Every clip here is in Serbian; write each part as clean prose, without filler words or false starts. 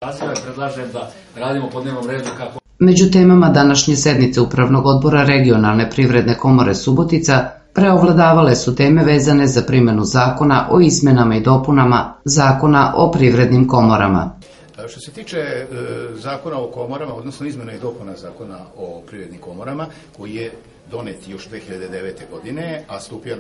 Predlažem da radimo po dnevnom redu kako... Među temama današnje sednice Upravnog odbora Regionalne privredne komore Subotica preovladavale su teme vezane za primjenu zakona o izmenama i dopunama Zakona o privrednim komorama. Što se tiče zakona o komorama, odnosno izmjena i dopuna zakona o privrednim komorama, koji je donet još 2009. godine, a stupio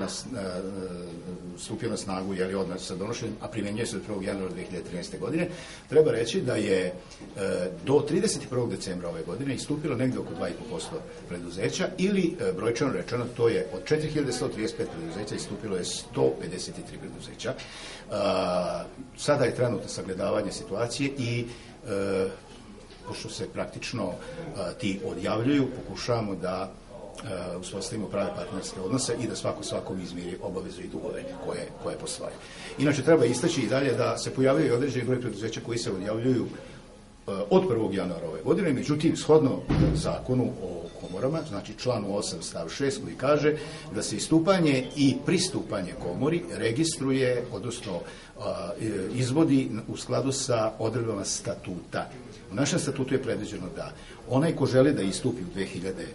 na snagu odmah sa donošenjem, a primjenjuje se od 1. januara 2013. godine, treba reći da je do 31. decembra ove godine istupilo negdje oko 2,5% preduzeća ili brojčano rečeno to je od 4135 preduzeća istupilo je 153 preduzeća. Sada je trenutno sagledavanje situacije i pošto se praktično ti odjavljuju, pokušavamo da uspostavimo prave partnerske odnose i da svako svakom izmiri obavezu i dugove koje postoje. Inače, treba istaći i dalje da se pojavljaju određeni broj preduzeća koji se odjavljuju od 1. januara ove godine, međutim, shodno zakonu o komorama, znači članu 8 stav 6 koji kaže da se istupanje i pristupanje komori registruje, odnosno izvodi u skladu sa odredbama statuta. U našem statutu je predviđeno da onaj ko želi da istupi u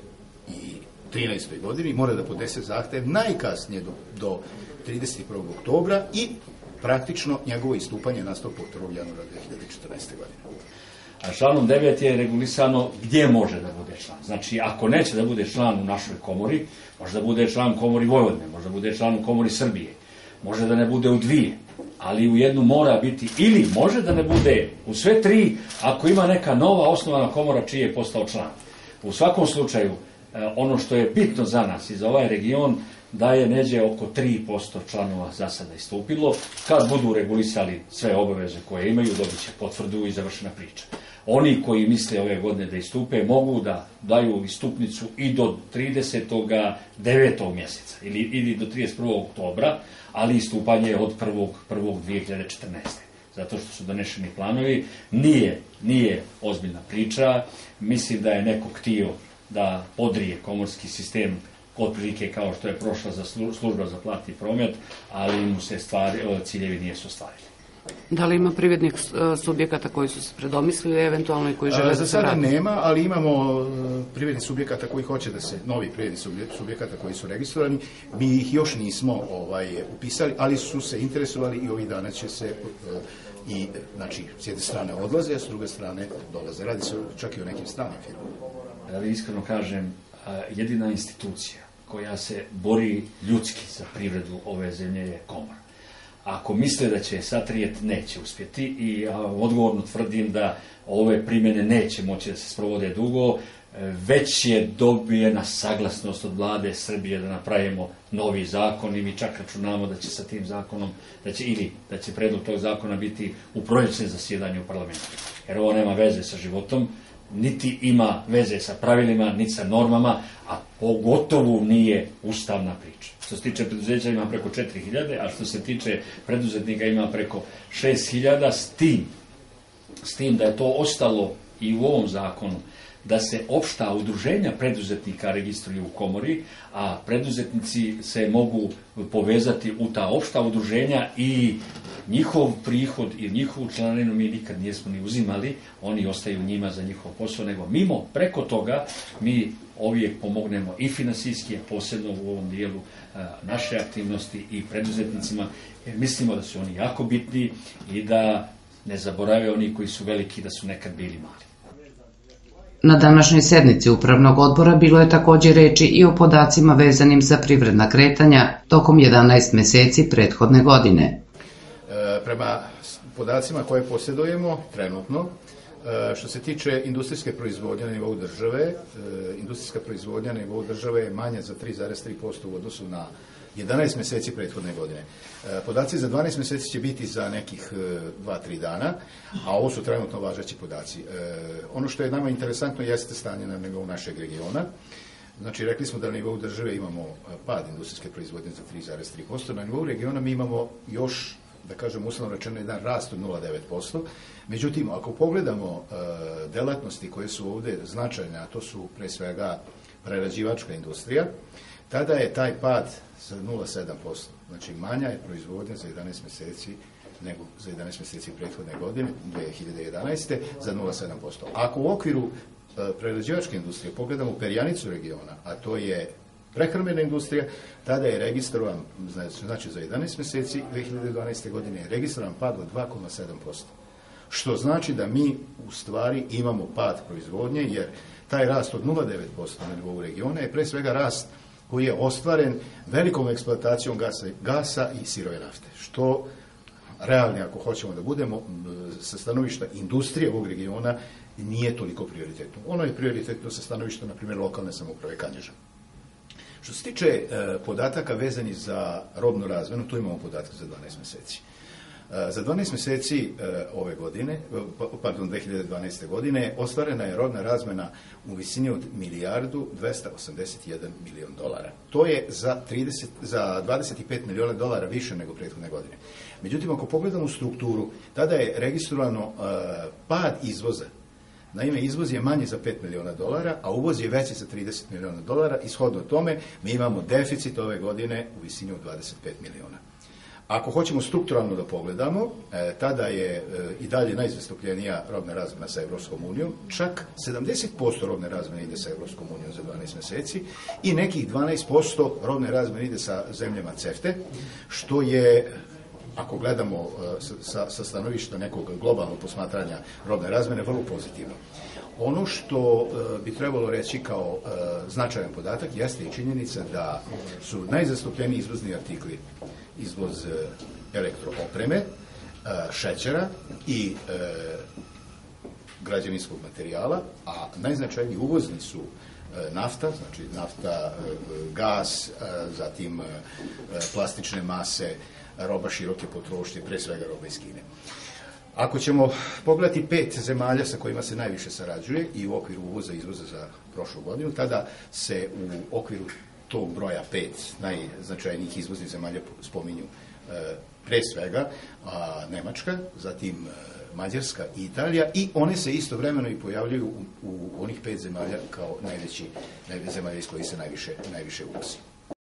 2013. godini mora da podnese zahtev najkasnije do 31. oktobra i praktično njegovo istupanje nastupa od 1. januara 2014. godine. A članom 9 je regulisano gdje može da bude član. Znači, ako neće da bude član u našoj komori, može da bude član u komori Vojvodine, može da bude član u komori Srbije, može da ne bude u dvije, ali u jednu mora biti, ili može da ne bude u sve tri, ako ima neka nova osnovana komora čiji je postao član. U svakom slučaju, ono što je bitno za nas i za ovaj region, da je neđe oko 3% članova za sada istupilo. Kad budu regulisali sve obaveze koje imaju, dobit će potvrdu i završena priča. Oni koji misle ove godine da istupe, mogu da daju istupnicu i do 39. mjeseca ili do 31. oktobra, ali istupanje je od 1.1.2014. Zato što su donešeni planovi. Nije ozbiljna priča. Mislim da je neko htio da podrije komorski sistem otprilike kao što je prošla za služba za platni promet, ali mu se ciljevi nisu ostvarili. Da li ima privrednih subjekata koji su se predomislili eventualno i koji žele da se vrati? Za sada nema, ali imamo privrednih subjekata koji hoće da se, novi privrednih subjekata koji su registrovani, mi ih još nismo upisali, ali su se interesovali i ovih dana će se i, znači, s jedne strane odlaze, a s druge strane dolaze. Radi se čak i o nekim stranim firmama. Da li iskreno kažem, jedina institucija koja se bori ljudski za privredu ove zemlje je komora. Ako misle da će satrijet, neće uspjeti i ja odgovorno tvrdim da ove primjene neće moći da se sprovode dugo, već je dobijena saglasnost od vlade Srbije da napravimo novi zakon i mi čak računamo da će sa tim zakonom, da će predlog tog zakona biti u proljećnom zasjedanju u parlamentu. Jer ovo nema veze sa životom, niti ima veze sa pravilima, niti sa normama, a pogotovo nije ustavna priča. Što se tiče preduzeća ima preko 4000, a što se tiče preduzetnika ima preko 6000, s tim da je to ostalo i u ovom zakonu, da se opšta udruženja preduzetnika registruju u komori, a preduzetnici se mogu povezati u ta opšta udruženja i njihov prihod i njihovu članarinu mi nikad nismo ni uzimali, oni ostaju njima za njihov posao, nego mimo preko toga mi uvijek pomognemo i finansijski, posebno u ovom dijelu naše aktivnosti i preduzetnicima, jer mislimo da su oni jako bitni i da ne zaborave oni koji su veliki da su nekad bili mali. Na današnjoj sednici Upravnog odbora bilo je također reči i o podacima vezanim za privredna kretanja tokom 11 mjeseci prethodne godine. Prema podacima koje posjedujemo trenutno, što se tiče industrijske proizvodnje na nivou države, industrijska proizvodnja na nivou države je manja za 3,3% u odnosu na 11 mjeseci prethodne godine. Podaci za 12 mjeseci će biti za nekih 2-3 dana, a ovo su trenutno važeći podaci. Ono što je nama interesantno jeste stanje na nivou našeg regiona. Znači, rekli smo da na nivou države imamo pad industrijske proizvodnje za 3,3%, na nivou regiona mi imamo još, da kažem uslovno rečeno, jedan rast od 0,9%. Međutim, ako pogledamo delatnosti koje su ovdje značajne, a to su pre svega prerađivačka industrija, tada je taj pad za 0,7%. Znači, manja je proizvodnja za 11 mjeseci nego za 11 mjeseci prethodne godine, 2011. za 0,7%. Ako u okviru prerađivačke industrije pogledamo perjanicu regiona, a to je prehrambena industrija, tada je registrovan, znači za 11 mjeseci 2012. godine je registrovan pad od 2,7%. Što znači da mi u stvari imamo pad proizvodnje, jer taj rast od 0,9% na nivou regiona je pre svega rast koji je ostvaren velikom eksploatacijom gasa i sirove nafte, što realni, ako hoćemo da budemo, sa stanovišta industrije ovog regiona nije toliko prioritetno. Ono je prioritetno sa stanovišta, na primjer, lokalne samouprave Kanjiža. Što se tiče podataka vezani za robnu razmenu, tu imamo podatke za 12 mjeseci. Za 12 mjeseci ove godine, 2012. godine, ostvarena je robna razmena u visini od $1.281 milion. To je za 25 milijuna dolara više nego prethodne godine. Međutim, ako pogledamo strukturu, tada je registrovano pad izvoza. Naime, izvoz je manji za $5 milijuna, a uvoz je veći za $30 milijuna. Ishodno tome, mi imamo deficit ove godine u visini od 25 milijuna. Ako hoćemo strukturalno da pogledamo, tada je i dalje najzastupljenija robna razmena sa Evropskom unijom, čak 70% robne razmene ide sa Evropskom unijom za 12 mjeseci i nekih 12% robne razmene ide sa zemljama CEFTA, što je, ako gledamo sa stanovišta nekog globalnog posmatranja robne razmene, vrlo pozitivno. Ono što bi trebalo reći kao značajan podatak jeste i činjenica da su najzastupljeniji izvozni artikli izvoz elektroopreme, šećera i građevinskog materijala, a najznačajniji uvozni su nafta, znači nafta, gas, zatim plastične mase, roba široke potrošnje, pre svega roba iz Kine. Ako ćemo pogledati 5 zemalja sa kojima se najviše sarađuje i u okviru uvoza i izvoza za prošlu godinu, tada se u okviru tog broja 5 najznačajnijih izvoznih zemalja spominju pre svega Nemačka, zatim Mađarska i Italija, i one se istovremeno i pojavljaju u onih 5 zemalja kao najveći zemalja iz kojih se najviše uvozi.